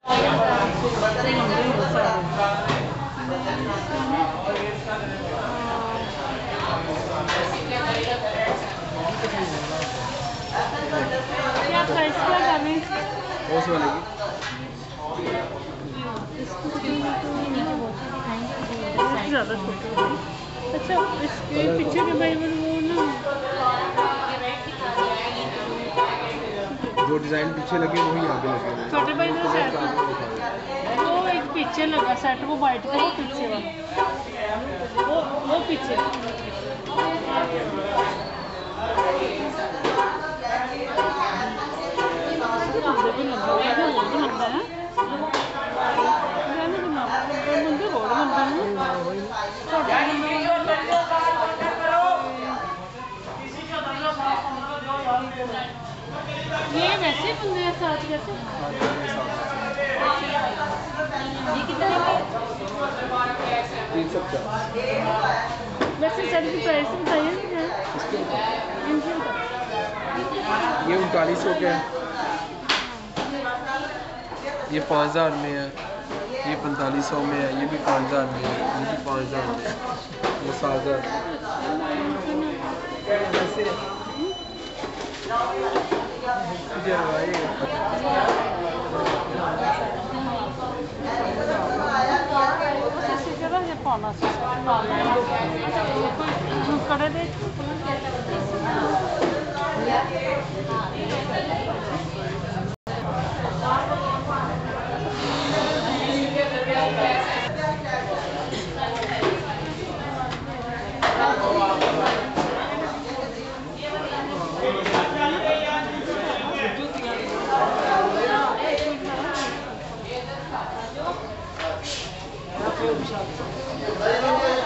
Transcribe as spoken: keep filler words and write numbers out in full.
क्या प्राइस क्या डालें? उस वाले की ज़्यादा छोटे। अच्छा इसके पीछे के भाई वो ना जो डिज़ाइन पीछे लगे वही आगे लगे। छोटे भाई जो सेट वो एक पीछे लगा सेट वो वाइट का वो पीछे वाला वो वो पीछे ये वैसे बंदे हैं साथ कैसे ये कितने तीन सौ पचास। वैसे सर की प्राइस बताइए इनकी ये उनतालीस सौ का है, ये पाँच हज़ार में है, ये पैंतालीस सौ में है, ये भी पाँच हज़ार में है, ये भी पाँच हज़ार में है, वो सात हज़ार पाना करे दे Thank you.